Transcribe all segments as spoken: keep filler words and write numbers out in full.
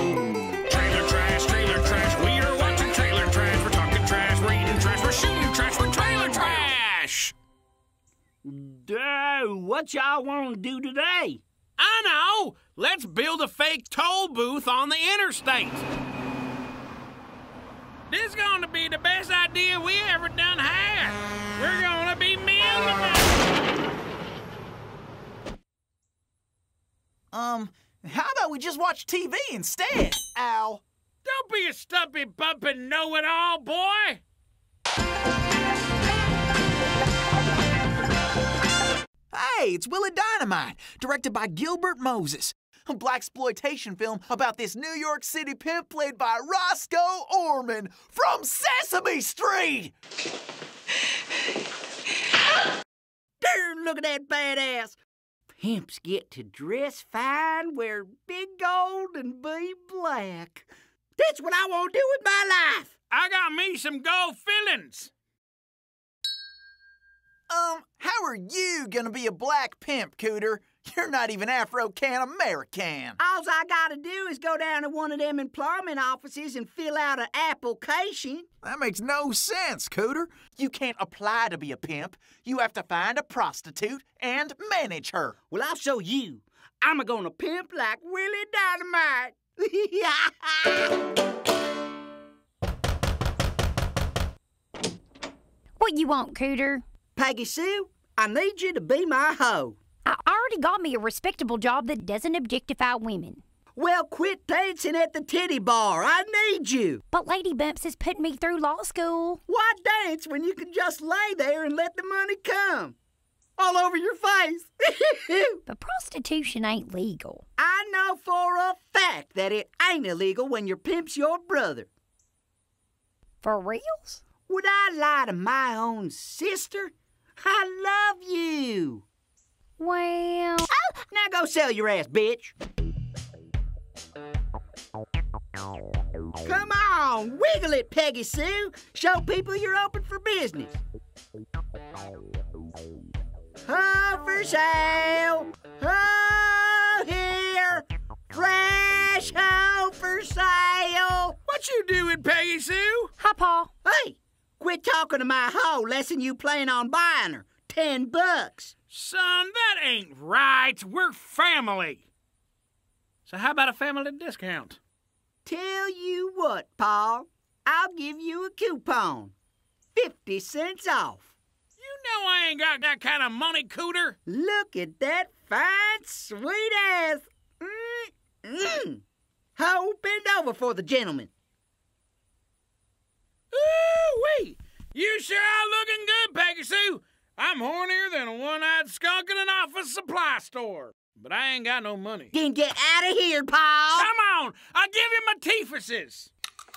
Trailer trash, trailer trash. We are watching trailer trash. We're talking trash, we're eating trash, we're shooting trash, we're trailer trash. Duh, what y'all want to do today? I know. Let's build a fake toll booth on the interstate. This is going to be the best idea we ever done had. We're going to be millionaires. Um, how about we just watch T V instead? Ow. Don't be a stumpy bumpin' know-it-all, boy. Hey, it's Willie Dynamite, directed by Gilbert Moses. A blaxploitation film about this New York City pimp played by Roscoe Orman from Sesame Street! Darn, look at that badass. Pimps get to dress fine, wear big gold, and be black. That's what I want to do with my life. I got me some gold fillings. Um, how are you gonna be a black pimp, Cooter? You're not even Afro-Can-American. All I gotta do is go down to one of them employment offices and fill out an application. That makes no sense, Cooter. You can't apply to be a pimp. You have to find a prostitute and manage her. Well, I'll show you. I'm a-gonna pimp like Willie Dynamite. What you want, Cooter? Peggy Sue, I need you to be my hoe. I already got me a respectable job that doesn't objectify women. Well, quit dancing at the titty bar. I need you. But Lady Bumps has put me through law school. Why dance when you can just lay there and let the money come? All over your face. But prostitution ain't legal. I know for a fact that it ain't illegal when your pimp's your brother. For reals? Would I lie to my own sister? I love you. Well... Oh, now go sell your ass, bitch. Come on, wiggle it, Peggy Sue. Show people you're open for business. Ho for sale. Ho here. Fresh ho for sale. What you doing, Peggy Sue? Hi, Pa. Hey, quit talking to my hoe, lesson you plan on buying her. Ten bucks. Son, that ain't right. We're family. So how about a family discount? Tell you what, Paul. I'll give you a coupon. Fifty cents off. You know I ain't got that kind of money, Cooter. Look at that fine, sweet ass. Mm-mm. Ho, bend over for the gentleman. Ooh-wee! You sure are looking good, Peggy Sue. I'm hornier than a one-eyed skunk in an office supply store. But I ain't got no money. Then get out of here, Paul. Come on! I'll give you my teefuses.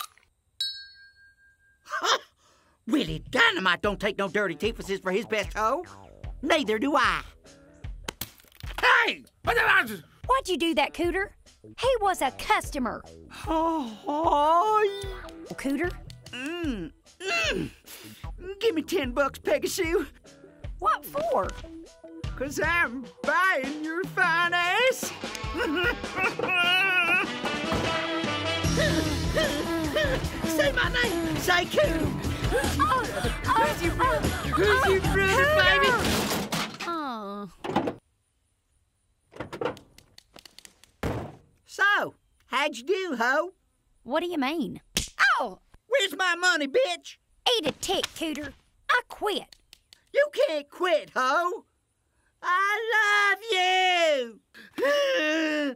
Willie Dynamite don't take no dirty teefuses for his best hoe. Neither do I. Hey! Why'd you do that, Cooter? He was a customer. Oh, Cooter? mm, mm. Give me ten bucks, Peggy Sue. What for? Cause I'm buying your fine ass. Say my name. Say Cooter. Who's your brother? Who's your brother, baby? Oh. So, how'd you do, ho? What do you mean? Oh, where's my money, bitch? Eat a tick, Cooter. I quit. You can't quit, ho. I love you.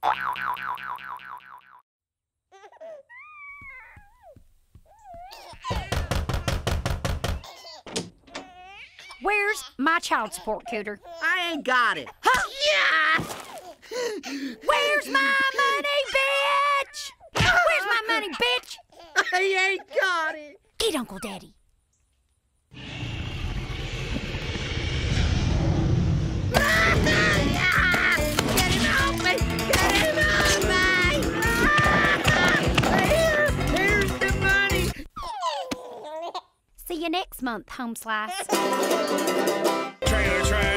Where's my child support, Cooter? I ain't got it. Huh? Yeah. Where's my money, bitch? Where's my money, bitch? I ain't got it. Eat Uncle Daddy. Get him off me! Get him off me! Here, here's the money. See you next month, home slice. Trailer trash.